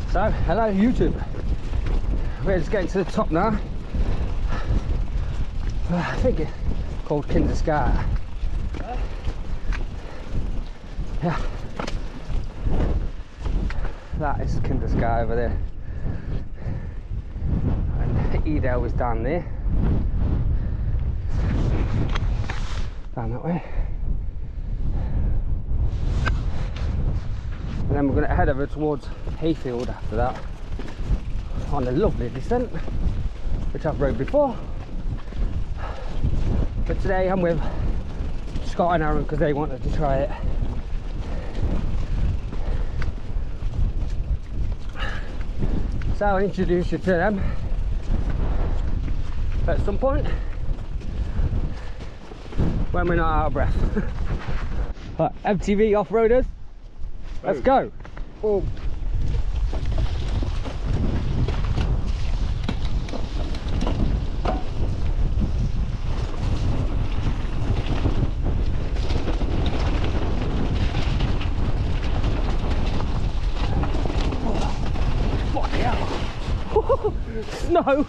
So, hello YouTube. We're just getting to the top now. I think it's called Kindersky. Yeah. That is Kindersky over there. And Edale is down there. Down that way. And then we're going to head over towards Hayfield after that on a lovely descent which I've rode before, but today I'm with Scott and Aaron because they wanted to try it. So I'll introduce you to them at some point when we're not out of breath. Right, MTB Off Roaders. Let's go. Oh. Fuck yeah. Snow.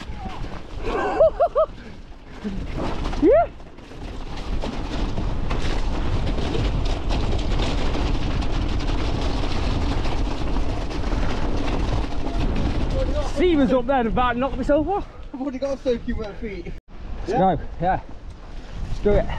Yeah. Sea was up there and about to knock myself off. I've already got soaking wet feet. Let's go, yeah. Let's do it.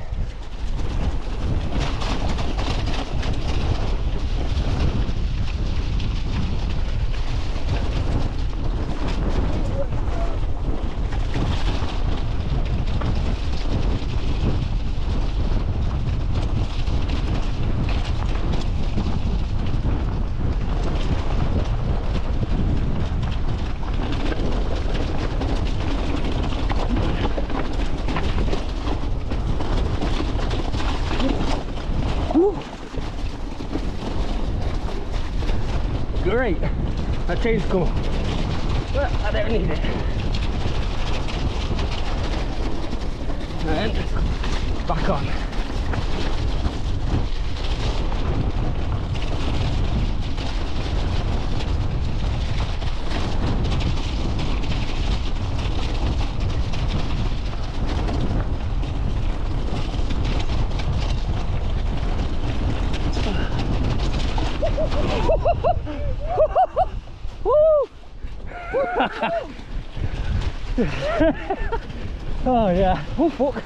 Great, that changed cool, but I don't need it. And back on. Oh yeah. Oh fuck.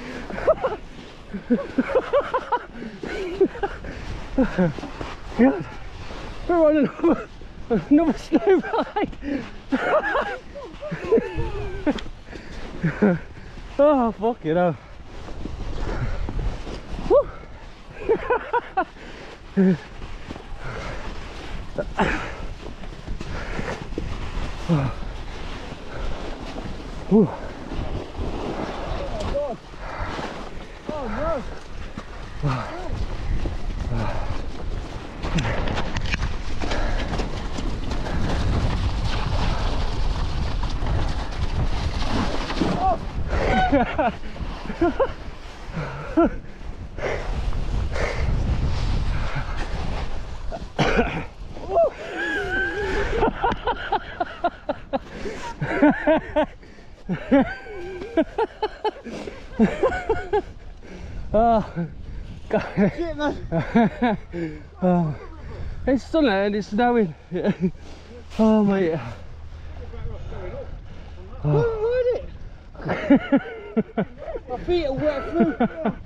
God. We're on another snowride. Oh fuck it up. Ooh. Oh no! Oh, God. Shit, man. Oh, it's sunny and it's snowing. Oh, mate. Oh. Ride it. My feet are wet through.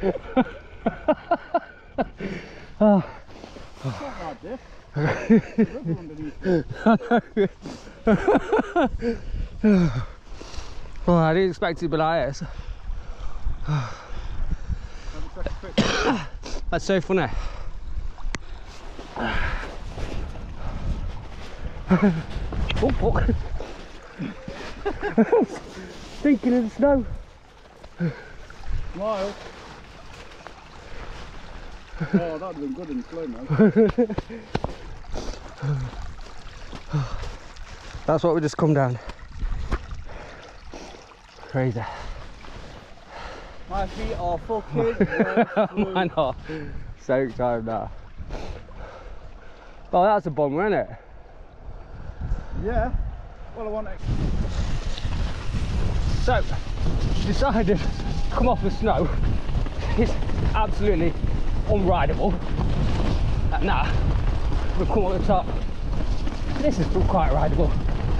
Oh. It's not like this. Well, I didn't expect it to be like this. That's so funny. Oh fuck. Thinking of the snow. Smile. Oh, that would have been good in slow mo. That's what we just come down. Crazy. My feet are fucking Mine are so excited now. Oh, that's a bummer, isn't it? Yeah. Well, I want it. So, decided to come off the snow. It's absolutely unrideable. And now, we've come up the top. This is still quite rideable.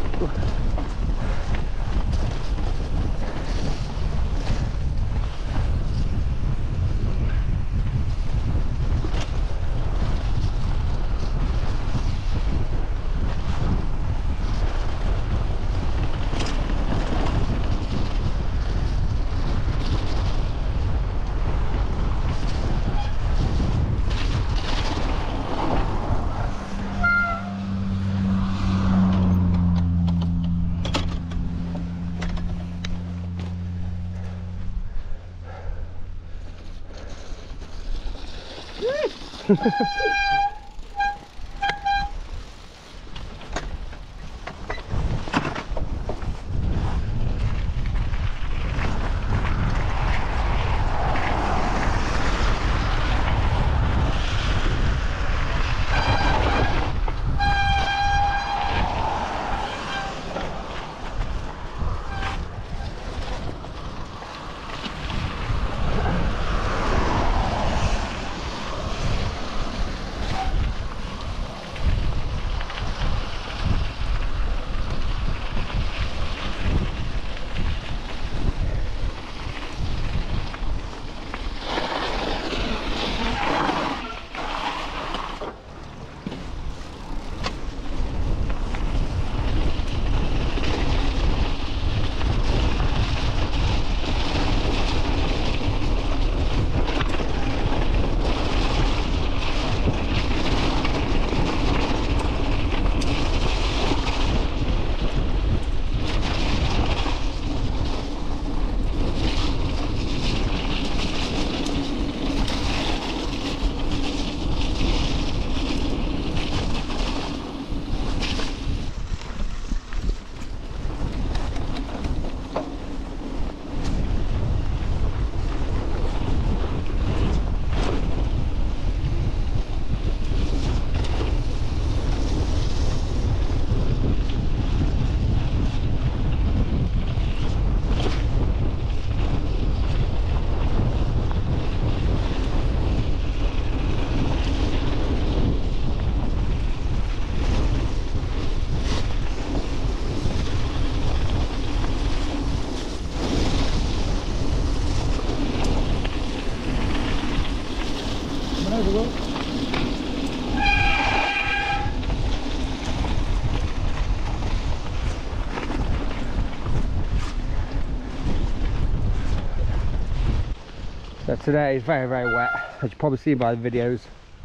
So today is very, very wet, as you probably see by the videos.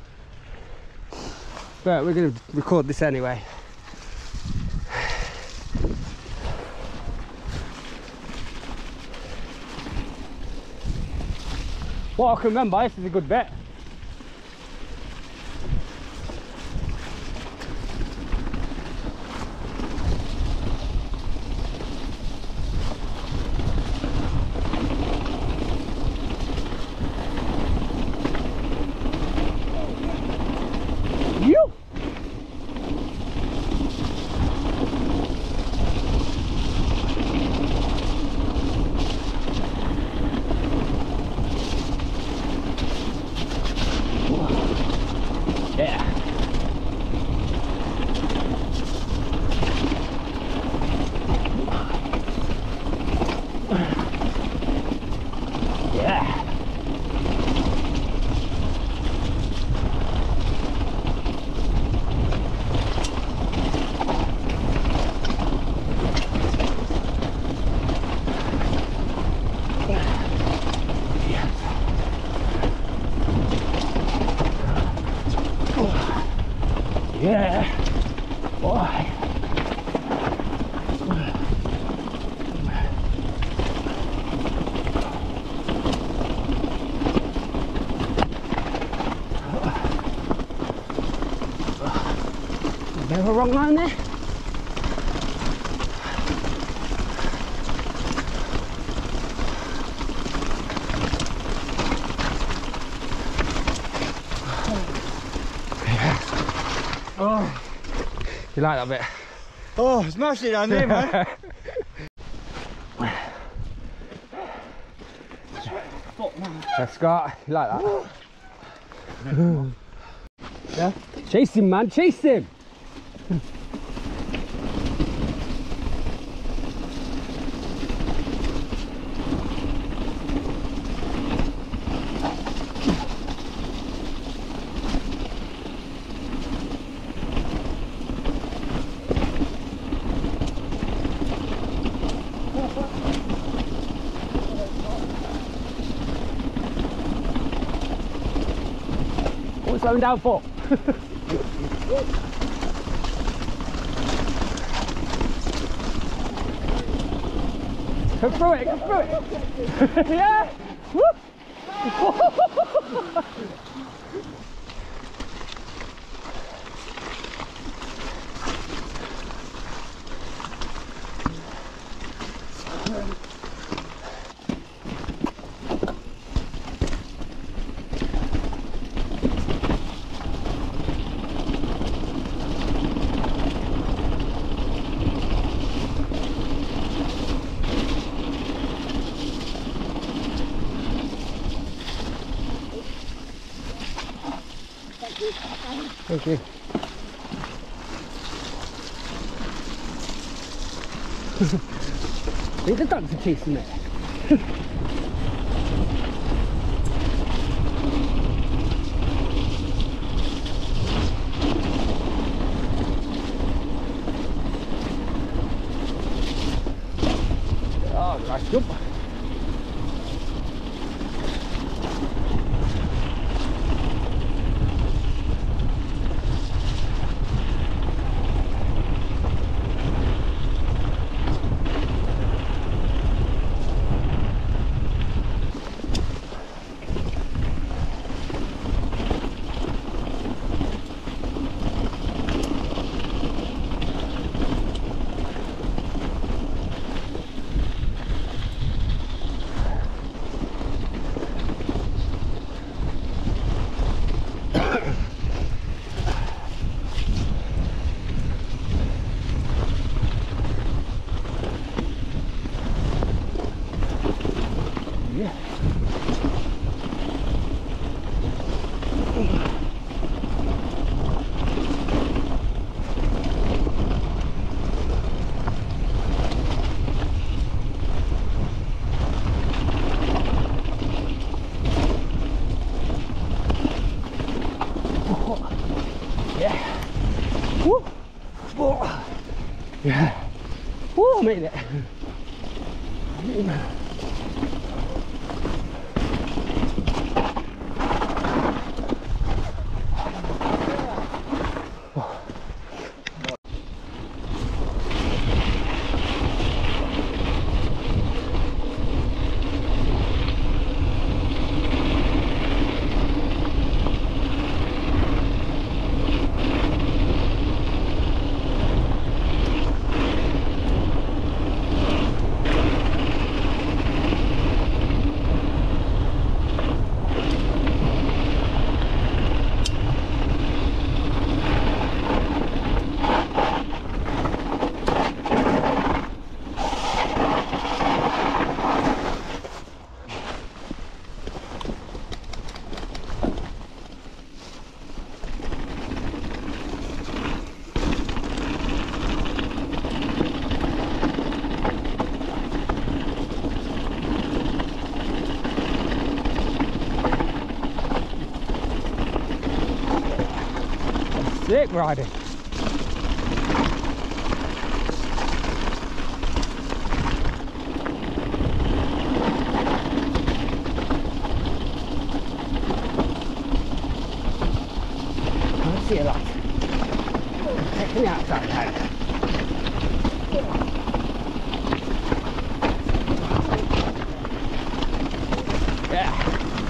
But we're going to record this anyway. What I can remember, this is a good bit. Yeah, boy. A bit of a wrong line there. Oh, you like that bit? Oh, smashed it down there, man. Let's go. You like that? Yeah? Chase him, man. Chase him. What's slowing down for? Come through it, come through it. Yeah! Woo! Thank you. I think the dogs are chasing it. Oh, nice jump. Yeah. Woo, I made it. Sick riding. I see a lot. Taking the outside head. Yeah.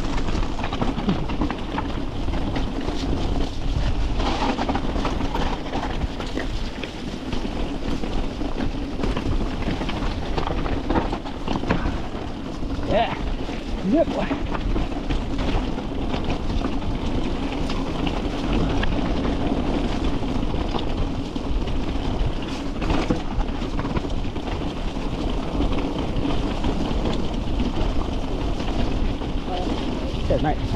Yeah. Yep.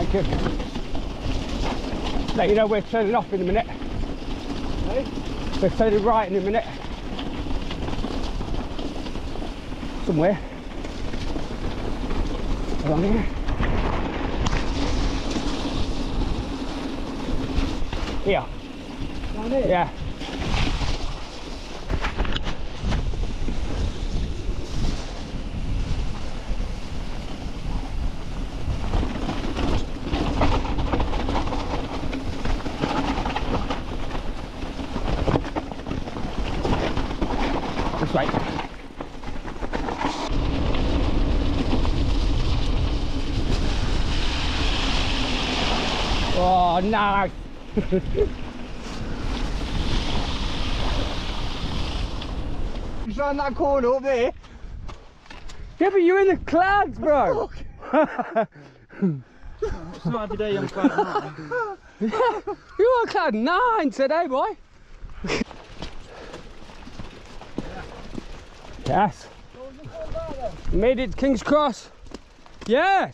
Thank you. Let you know we're turning off in a minute. Hey? We're turning right in a minute. Somewhere. Along here. Here. Down here? Yeah. This way. Oh, nice. It's around that corner up there. Yeah, but you're in the clouds, bro. It's not every day I'm cloud 9. You're on cloud 9 today, boy. Yes. You made it to King's Cross. Yes.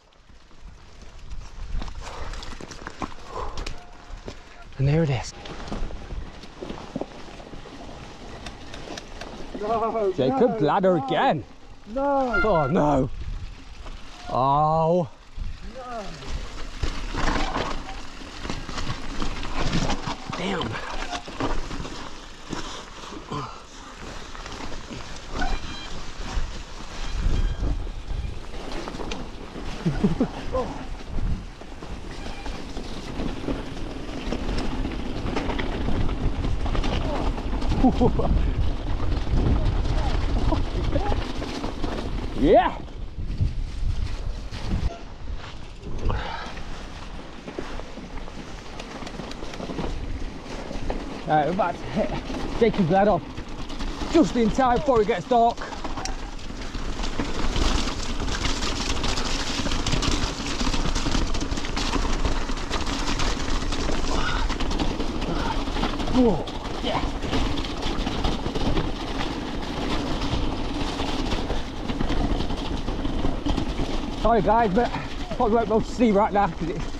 And there it is. No, Jacob's ladder again. No. Oh no. Oh. No. Damn. Yeah. We're about to hit Jacob's ladder just in time before it gets dark. Whoa, yeah. Sorry guys, but probably won't be able to see right now because it's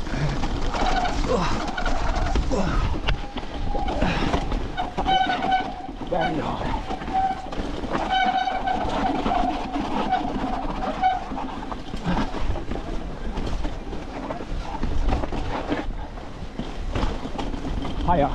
very hard. Higher.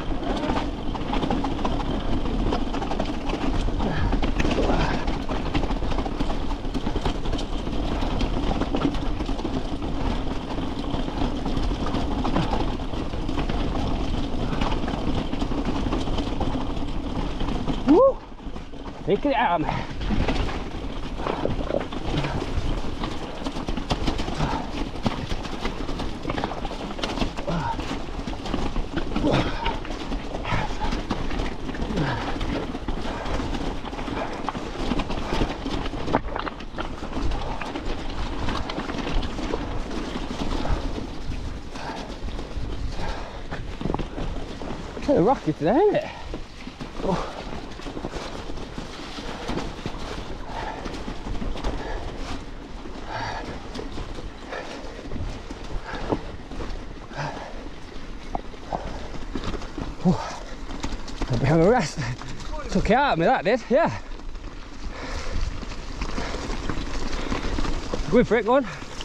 Woo! Taking it out, man. It's a rocky today, isn't it? Oh. A bit of a rest. Took it out of me, that did, yeah. Going for it, go on.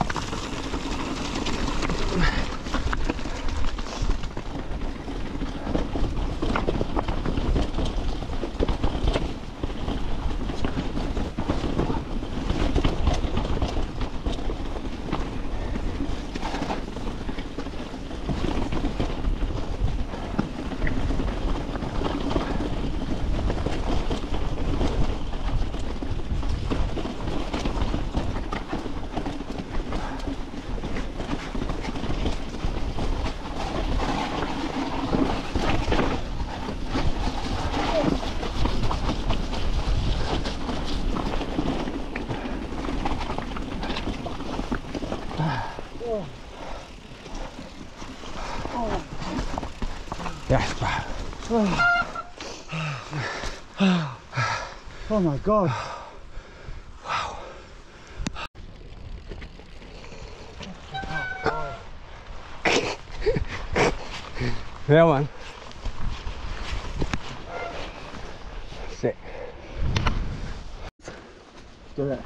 Yes, bro. Oh my God. Wow. Yeah, man. Sick. Do it.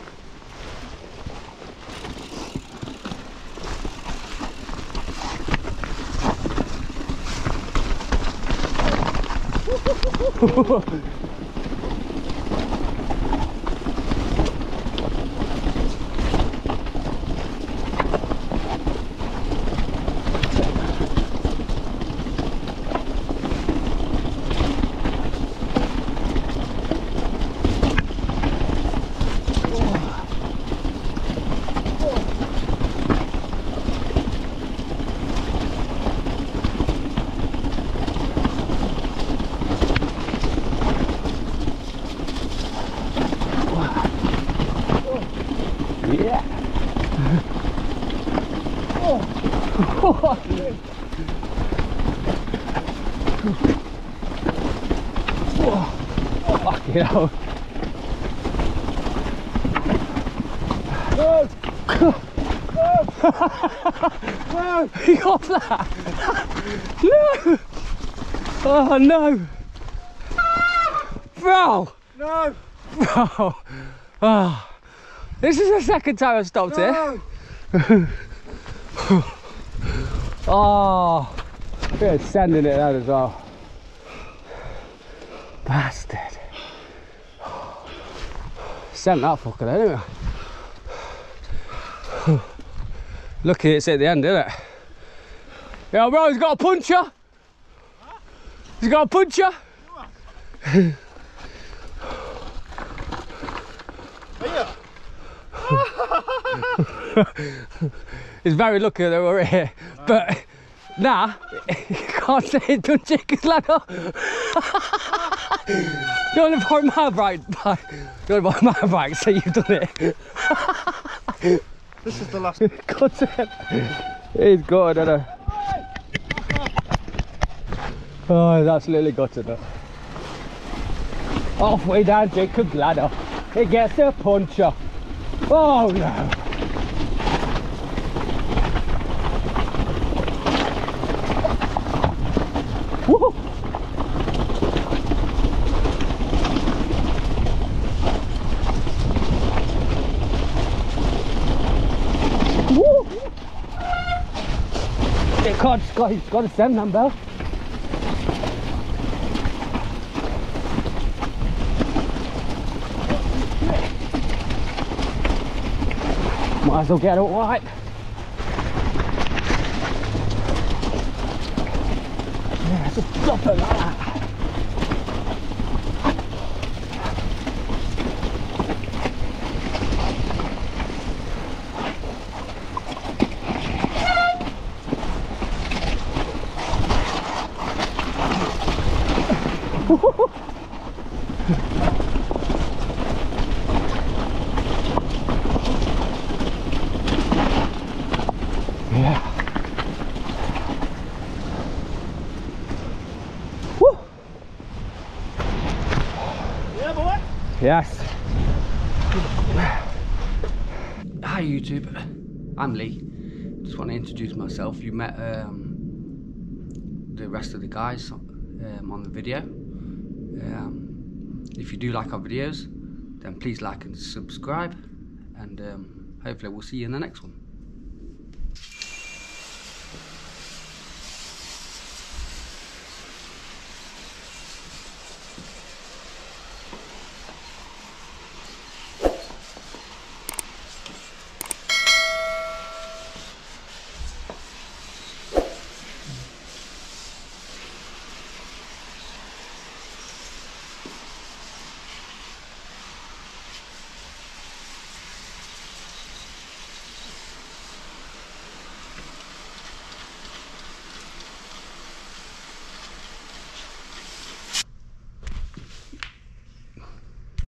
Yeah. Fuck it out. No. No. You got that? No. Oh no. Bro. No. Bro. Oh. This is the second time I've stopped here. Oh, we're sending it out as well. Bastard. Sent that fucker anyway. Lucky it's at the end, isn't it? Yeah, bro, he's got a puncher. Huh? He's got a puncher. He's very lucky that we're here, but nah, you can't say it done chicken ladder. You only bought my bike, you only bought my bike, so you've done it. This is the last. Cut it. He's good, isn't he? Oh, he's absolutely gutted it. Halfway down Jacob's ladder, he gets a puncher. Oh no. Woo. Woo. He's got a 7 number. Might as well get it right. Yeah, just drop it like that. Yeah. Woo. Yeah, boy. Yes. Hi YouTube, I'm Lee. Just want to introduce myself. You met the rest of the guys on the video. If you do like our videos, then please like and subscribe, and hopefully we'll see you in the next one.